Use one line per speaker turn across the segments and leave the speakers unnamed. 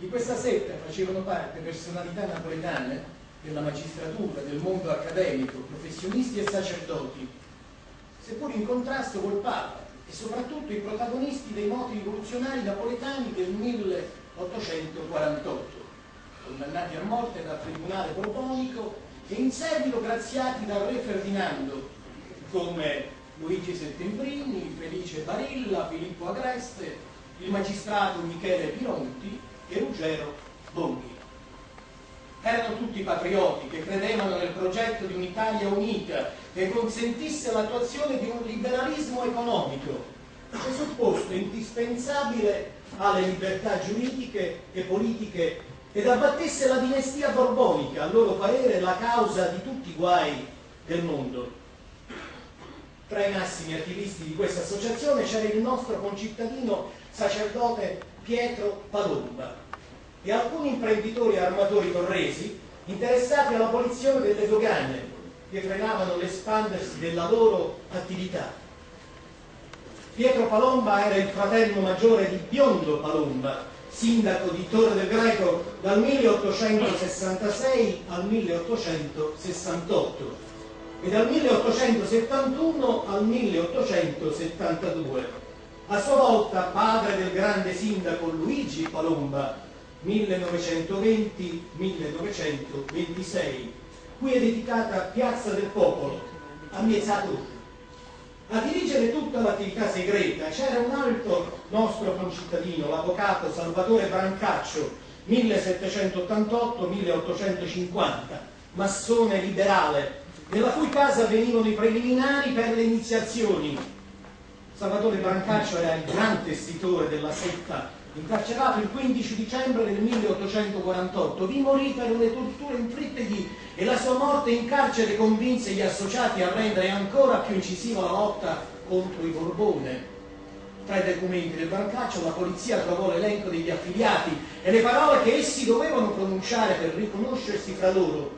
Di questa setta facevano parte personalità napoletane della magistratura, del mondo accademico, professionisti e sacerdoti, seppur in contrasto col Papa, e soprattutto i protagonisti dei moti rivoluzionari napoletani del 1848, condannati a morte dal tribunale borbonico e in seguito graziati dal re Ferdinando, come Luigi Settembrini, Felice Barilla, Filippo Agreste, il magistrato Michele Pironti e Ruggero Bonghi. Erano tutti patrioti che credevano nel progetto di un'Italia unita che consentisse l'attuazione di un liberalismo economico, presupposto indispensabile alle libertà giuridiche e politiche, ed abbattesse la dinastia borbonica, a loro parere la causa di tutti i guai del mondo. Tra i massimi attivisti di questa associazione c'era il nostro concittadino sacerdote Pietro Palomba e alcuni imprenditori armatori torresi interessati all'abolizione delle dogane che frenavano l'espandersi della loro attività. Pietro Palomba era il fratello maggiore di Biondo Palomba, sindaco di Torre del Greco dal 1866 al 1868 e dal 1871 al 1872. A sua volta padre del grande sindaco Luigi Palomba, 1920-1926, cui è dedicata Piazza del Popolo, a Miesato. A dirigere tutta l'attività segreta c'era un altro nostro concittadino, l'avvocato Salvatore Brancaccio, 1788-1850, massone liberale, nella cui casa venivano i preliminari per le iniziazioni. Salvatore Brancaccio era il gran testitore della setta, incarcerato il 15 dicembre del 1848, vi morì per le torture inflittagli e la sua morte in carcere convinse gli associati a rendere ancora più incisiva la lotta contro i Borbone. Tra i documenti del Brancaccio la polizia trovò l'elenco degli affiliati e le parole che essi dovevano pronunciare per riconoscersi fra loro.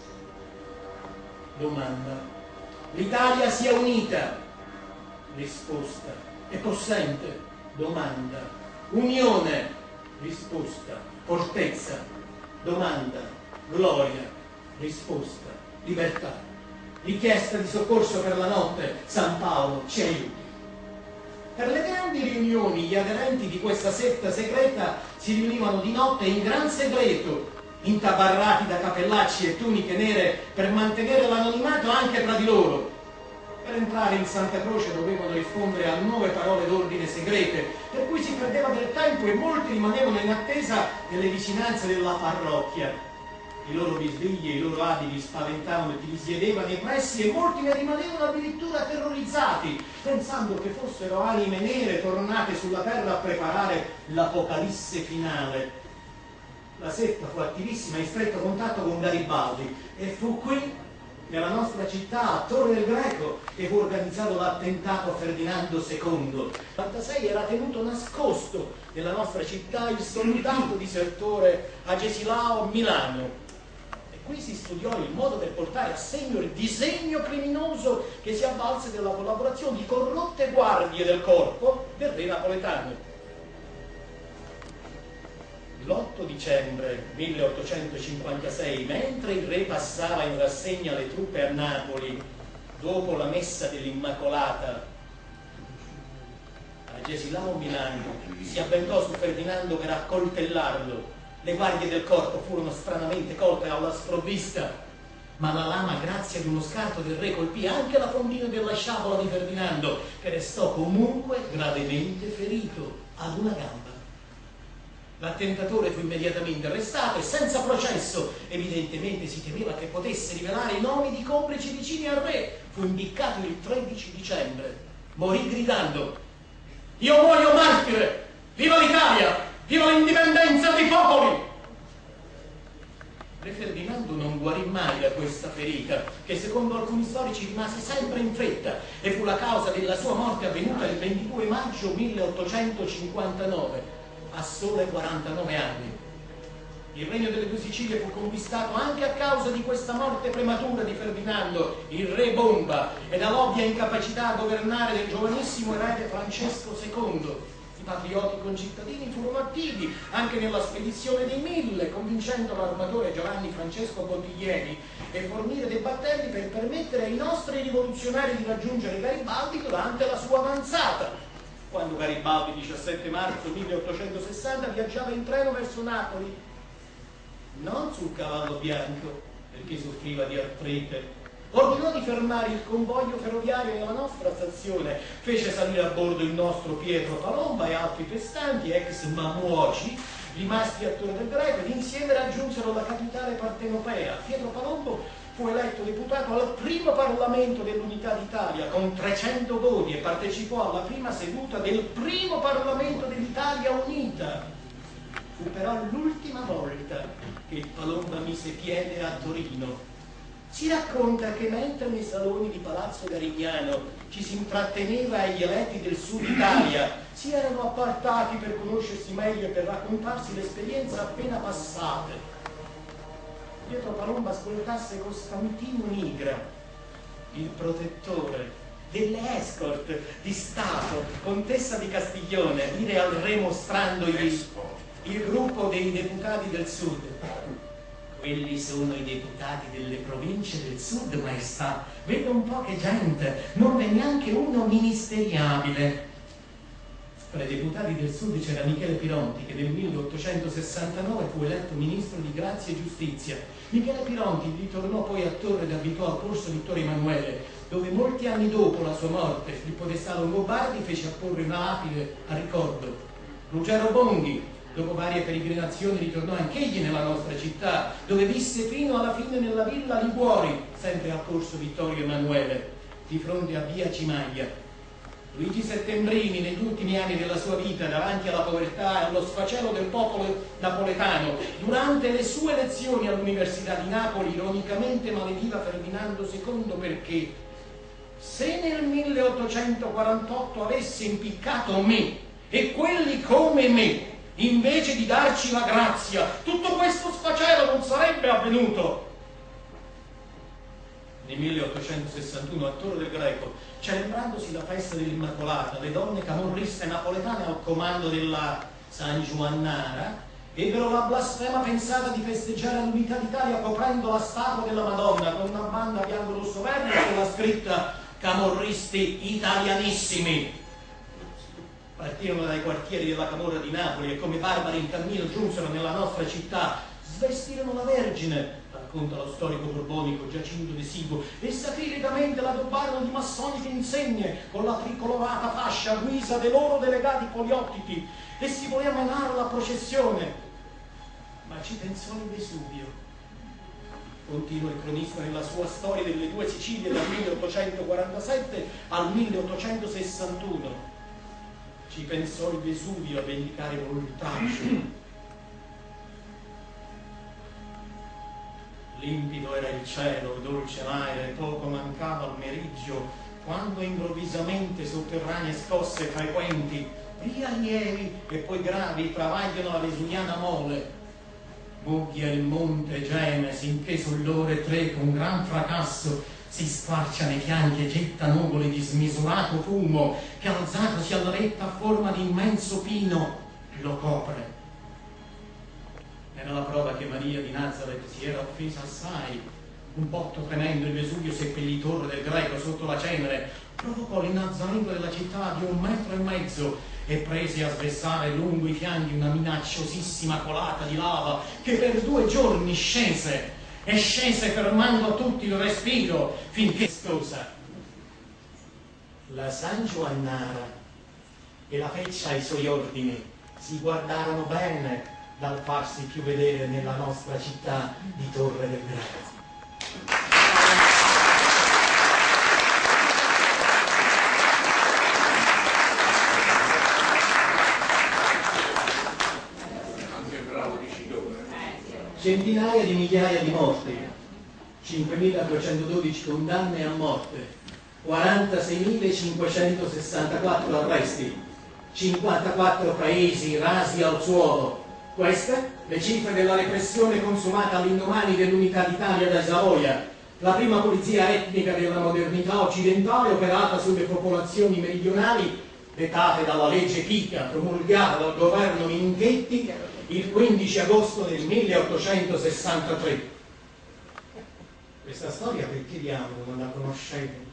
Domanda: l'Italia sia unita? Risposta: è possente? Domanda: unione? Risposta: fortezza. Domanda: gloria? Risposta: libertà. Richiesta di soccorso per la notte: San Paolo ci aiuti. Per le grandi riunioni gli aderenti di questa setta segreta si riunivano di notte in gran segreto, intabarrati da cappellacci e tuniche nere per mantenere l'anonimato anche tra di loro. Per entrare in Santa Croce dovevano rispondere a 9 parole d'ordine segrete, per cui si perdeva del tempo e molti rimanevano in attesa delle vicinanze della parrocchia. I loro bisbigli e i loro abiti spaventavano chi li siedeva nei pressi e molti ne rimanevano addirittura terrorizzati, pensando che fossero anime nere tornate sulla terra a preparare l'apocalisse finale. La setta fu attivissima in stretto contatto con Garibaldi e fu qui, nella nostra città, a Torre del Greco, che fu organizzato l'attentato a Ferdinando II. Nel 1946 era tenuto nascosto nella nostra città il soldato disertore Agesilao Milano. E qui si studiò il modo per portare a segno il disegno criminoso che si avvalse della collaborazione di corrotte guardie del corpo del re napoletano. L'8 dicembre 1856, mentre il re passava in rassegna le truppe a Napoli, dopo la messa dell'Immacolata, Agesilao Milano si avventò su Ferdinando per accoltellarlo. Le guardie del corpo furono stranamente colte alla sprovvista, ma la lama, grazie ad uno scarto del re, colpì anche la fondina della sciabola di Ferdinando, che restò comunque gravemente ferito ad una gamba. L'attentatore fu immediatamente arrestato e senza processo, evidentemente si temeva che potesse rivelare i nomi di complici vicini al re. Fu impiccato il 13 dicembre. Morì gridando: io muoio martire! Viva l'Italia! Viva l'indipendenza dei popoli! Re Ferdinando non guarì mai da questa ferita, che secondo alcuni storici rimase sempre infetta e fu la causa della sua morte avvenuta il 22 maggio 1859. A sole 49 anni. Il regno delle due Sicilie fu conquistato anche a causa di questa morte prematura di Ferdinando, il re bomba, e dall'ovvia incapacità a governare del giovanissimo erede Francesco II. I patrioti concittadini furono attivi anche nella spedizione dei Mille, convincendo l'armatore Giovanni Francesco Bottiglieri e fornire dei battelli per permettere ai nostri rivoluzionari di raggiungere Garibaldi durante la sua avanzata. Quando Garibaldi, 17 marzo 1860, viaggiava in treno verso Napoli, non sul cavallo bianco, perché soffriva di artrite, ordinò di fermare il convoglio ferroviario nella nostra stazione, fece salire a bordo il nostro Pietro Palomba e altri festanti, ex mamuoci, rimasti a Torre del Greco, ed insieme raggiunsero la capitale partenopea. Pietro Palombo fu eletto deputato al primo Parlamento dell'Unità d'Italia con 300 voti e partecipò alla prima seduta del primo Parlamento dell'Italia Unita. Fu però l'ultima volta che il Palomba mise piede a Torino. Si racconta che mentre nei saloni di Palazzo Garigliano ci si intratteneva agli eletti del Sud Italia, si erano appartati per conoscersi meglio e per raccontarsi le esperienze appena passate. Pietro Palomba ascoltasse Costantino Nigra, il protettore delle escort di Stato, contessa di Castiglione, dire al re mostrandogli il gruppo dei deputati del Sud. Quelli sono i deputati delle province del Sud, maestà. Vedo un po' che gente, non è neanche uno ministeriabile. Tra i deputati del Sud c'era Michele Pironti, che nel 1869 fu eletto ministro di Grazia e Giustizia. Michele Pironti ritornò poi a Torre ed abitò al Corso Vittorio Emanuele, dove molti anni dopo la sua morte il podestà Longobardi fece apporre una lapide a ricordo. Ruggero Bonghi, dopo varie peregrinazioni, ritornò anch'egli nella nostra città, dove visse fino alla fine nella villa Liguori, sempre al Corso Vittorio Emanuele, di fronte a via Cimaglia. Luigi Settembrini, negli ultimi anni della sua vita, davanti alla povertà e allo sfacelo del popolo napoletano, durante le sue lezioni all'Università di Napoli, ironicamente malediva Ferdinando II perché se nel 1848 avesse impiccato me e quelli come me, invece di darci la grazia, tutto questo sfacelo non sarebbe avvenuto. Nel 1861 a Torre del Greco, celebrandosi la festa dell'Immacolata, le donne camorriste napoletane al comando della San Giovannara ebbero la blasfema pensata di festeggiare l'Unità d'Italia coprendo la statua della Madonna con una banda bianco-rosso-verde con la scritta "Camorristi italianissimi". Partirono dai quartieri della Camorra di Napoli e come barbari in cammino giunsero nella nostra città, svestirono la Vergine, racconta lo storico borbonico Giacinto De Sigo, e sacrilegamente la addobbarono di massoniche insegne con la tricolorata fascia a guisa dei loro delegati poliottiti, e si voleva menare la processione. Ma ci pensò il Vesuvio. Continua il cronista nella sua storia delle due Sicilie dal 1847 al 1861. Ci pensò il Vesuvio a vendicare voltaggio. Limpido era il cielo, dolce l'aere, poco mancava al meriggio, quando improvvisamente sotterranee scosse frequenti, prima lievi e poi gravi, travagliano la vesuviana mole. Mucchia il monte geme, sinché sull'ore 3 con gran fracasso si squarcia nei fianchi e getta nuvole di smisurato fumo che alzatosi alla vetta a forma di immenso pino lo copre. Era la prova che Maria di Nazareth si era offesa assai. Un botto tremendo il Vesuvio seppellì Torre del Greco sotto la cenere, provocò l'innalzamento della città di 1,5 metri e prese a svessare lungo i fianchi una minacciosissima colata di lava che per 2 giorni scese e scese fermando a tutti il respiro finché scosa. La San Giovannara e la feccia ai suoi ordini si guardarono bene dal farsi più vedere nella nostra città di Torre del Greco. Centinaia di migliaia di morti, 5.212 condanne a morte, 46.564 arresti, 54 paesi rasi al suolo. Queste le cifre della repressione consumata all'indomani dell'Unità d'Italia da Savoia, la prima polizia etnica della modernità occidentale operata sulle popolazioni meridionali dettate dalla legge Pica, promulgata dal governo Minchetti il 15 agosto del 1863. Questa storia perché diavolo non la conoscete?